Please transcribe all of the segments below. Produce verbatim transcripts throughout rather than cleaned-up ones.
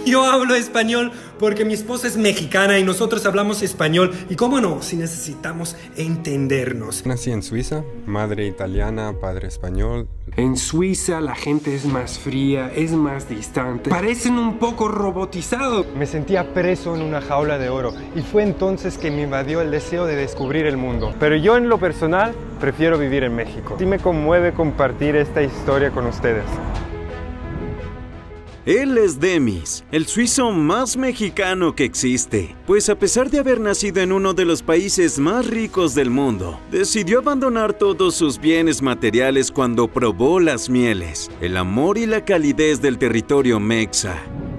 Yo hablo español porque mi esposa es mexicana y nosotros hablamos español. Y cómo no, si necesitamos entendernos. Nací en Suiza, madre italiana, padre español. En Suiza la gente es más fría, es más distante. Parecen un poco robotizados. Me sentía preso en una jaula de oro y fue entonces que me invadió el deseo de descubrir el mundo. Pero yo en lo personal prefiero vivir en México. Sí me conmueve compartir esta historia con ustedes. Él es Demis, el suizo más mexicano que existe, pues a pesar de haber nacido en uno de los países más ricos del mundo, decidió abandonar todos sus bienes materiales cuando probó las mieles, el amor y la calidez del territorio mexa.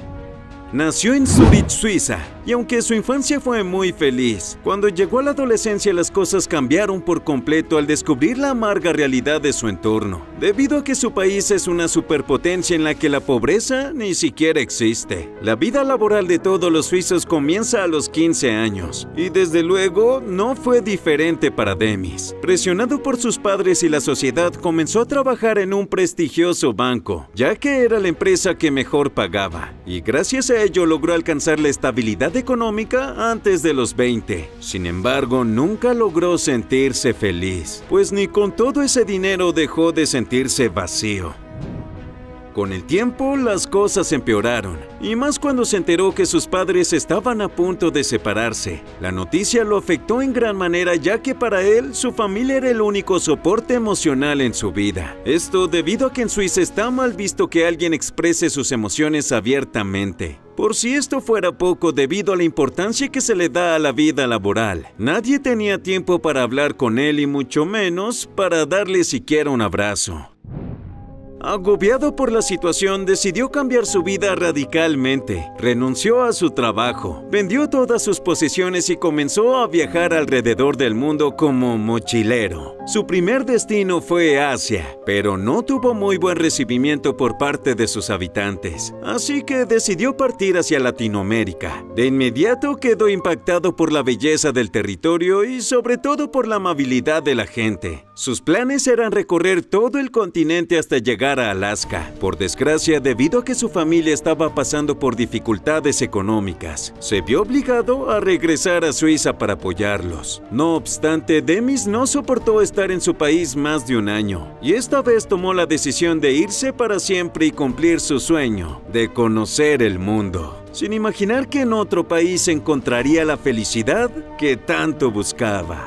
Nació en Zúrich, Suiza, y aunque su infancia fue muy feliz, cuando llegó a la adolescencia las cosas cambiaron por completo al descubrir la amarga realidad de su entorno, debido a que su país es una superpotencia en la que la pobreza ni siquiera existe. La vida laboral de todos los suizos comienza a los quince años, y desde luego no fue diferente para Demis. Presionado por sus padres y la sociedad, comenzó a trabajar en un prestigioso banco, ya que era la empresa que mejor pagaba, y gracias a ello logró alcanzar la estabilidad económica antes de los veinte. Sin embargo, nunca logró sentirse feliz, pues ni con todo ese dinero dejó de sentirse vacío. Con el tiempo, las cosas empeoraron, y más cuando se enteró que sus padres estaban a punto de separarse. La noticia lo afectó en gran manera, ya que para él, su familia era el único soporte emocional en su vida. Esto debido a que en Suiza está mal visto que alguien exprese sus emociones abiertamente. Por si esto fuera poco, debido a la importancia que se le da a la vida laboral, nadie tenía tiempo para hablar con él y mucho menos para darle siquiera un abrazo. Agobiado por la situación, decidió cambiar su vida radicalmente. Renunció a su trabajo, vendió todas sus posesiones y comenzó a viajar alrededor del mundo como mochilero. Su primer destino fue Asia, pero no tuvo muy buen recibimiento por parte de sus habitantes, así que decidió partir hacia Latinoamérica. De inmediato quedó impactado por la belleza del territorio y sobre todo por la amabilidad de la gente. Sus planes eran recorrer todo el continente hasta llegar a Alaska. Por desgracia, debido a que su familia estaba pasando por dificultades económicas, se vio obligado a regresar a Suiza para apoyarlos. No obstante, Demis no soportó estar en su país más de un año, y esta vez tomó la decisión de irse para siempre y cumplir su sueño de conocer el mundo, sin imaginar que en otro país encontraría la felicidad que tanto buscaba.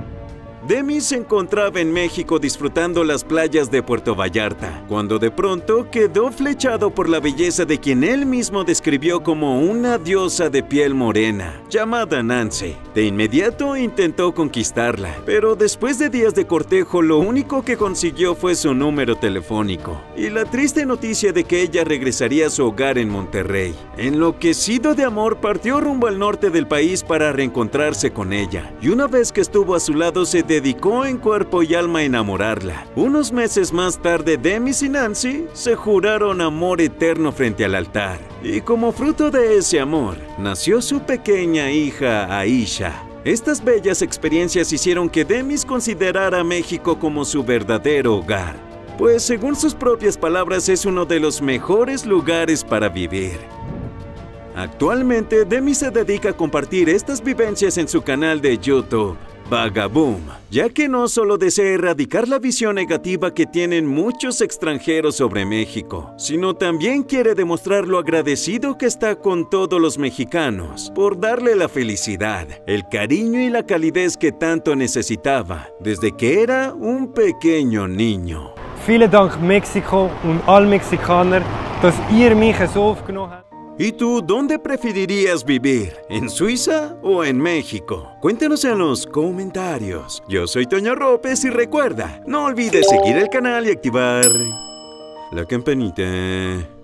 Demis se encontraba en México disfrutando las playas de Puerto Vallarta, cuando de pronto quedó flechado por la belleza de quien él mismo describió como una diosa de piel morena, llamada Nancy. De inmediato intentó conquistarla, pero después de días de cortejo lo único que consiguió fue su número telefónico y la triste noticia de que ella regresaría a su hogar en Monterrey. Enloquecido de amor, partió rumbo al norte del país para reencontrarse con ella, y una vez que estuvo a su lado se dedicó en cuerpo y alma a enamorarla. Unos meses más tarde, Demis y Nancy se juraron amor eterno frente al altar, y como fruto de ese amor, nació su pequeña hija Aisha. Estas bellas experiencias hicieron que Demis considerara a México como su verdadero hogar, pues según sus propias palabras es uno de los mejores lugares para vivir. Actualmente, Demis se dedica a compartir estas vivencias en su canal de YouTube, Vagaboom, ya que no solo desea erradicar la visión negativa que tienen muchos extranjeros sobre México, sino también quiere demostrar lo agradecido que está con todos los mexicanos por darle la felicidad, el cariño y la calidez que tanto necesitaba desde que era un pequeño niño. Vielen Dank Mexiko und all Mexikaner, dass ihr mich so aufgenommen habt. ¿Y tú dónde preferirías vivir? ¿En Suiza o en México? Cuéntanos en los comentarios. Yo soy Toño López y recuerda, no olvides seguir el canal y activar la campanita.